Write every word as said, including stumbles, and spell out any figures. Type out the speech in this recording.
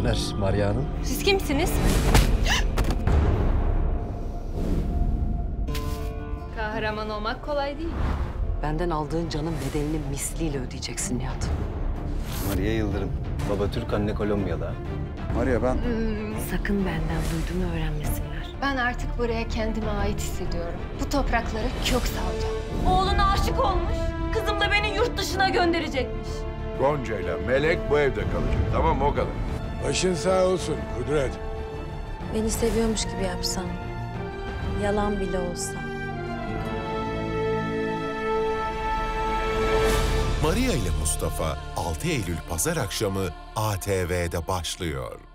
günler Maria Hanım. Siz kimsiniz? Kahraman olmak kolay değil. Benden aldığın canın bedelini misliyle ödeyeceksin Nihat. Maria Yıldırım. Baba Türk, anne Kolombiyalı. Maria ben... Sakın benden duyduğunu öğrenmesinler. Ben artık buraya kendime ait hissediyorum. Bu topraklara kök salacağım. Oğluna aşık olmuş. Kızım da beni yurt dışına gönderecekmiş. Gonca ile Melek bu evde kalacak. Tamam mı? O kadar. Başın sağ olsun Kudret. Beni seviyormuş gibi yapsan, yalan bile olsa. Maria ile Mustafa altı Eylül Pazar akşamı A T V'de başlıyor.